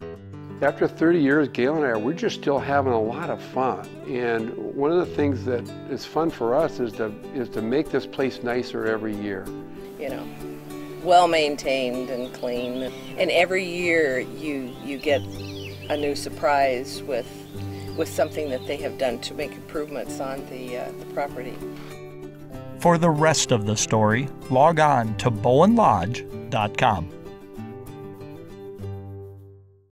After 30 years, Gail and I, we're just still having a lot of fun. And one of the things that is fun for us is to make this place nicer every year. You know, well maintained and clean. And every year you get a new surprise with something that they have done to make improvements on the property. For the rest of the story, log on to bowenlodge.com.